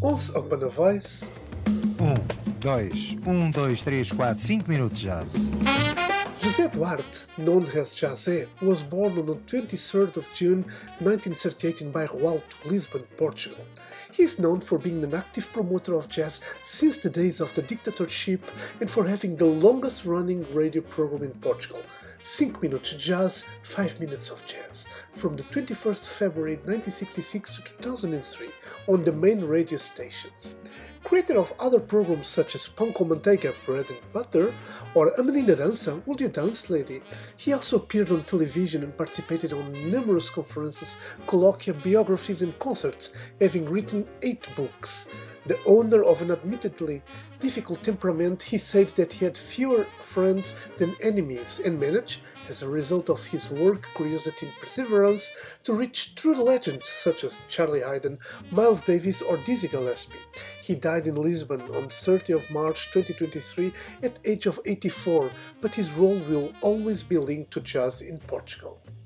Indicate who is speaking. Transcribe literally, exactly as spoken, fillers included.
Speaker 1: Ouça Open a Voice.
Speaker 2: Um, dois, um, dois, três, quatro, cinco minutos de jazz.
Speaker 1: José Duarte, known as Jazé, was born on the twenty-third of June nineteen thirty-eight in Bairro Alto, Lisbon, Portugal. He is known for being an active promoter of jazz since the days of the dictatorship and for having the longest-running radio program in Portugal, Cinco Minutos de Jazz, Five Minutes of Jazz, from the twenty-first of February nineteen sixty-six to two thousand three on the main radio stations. Creator of other programs such as Pão com Manteiga, Bread and Butter, or A Menina Dança, Would You Dance Lady? He also appeared on television and participated on numerous conferences, colloquia, biographies and concerts, having written eight books. The owner of an admittedly difficult temperament, he said that he had fewer friends than enemies and managed, as a result of his work, curiosity and perseverance, to reach true legends such as Charlie Haydn, Miles Davis or Dizzy Gillespie. He died in Lisbon on thirtieth of March twenty twenty-three at the age of eighty-four, but his role will always be linked to jazz in Portugal.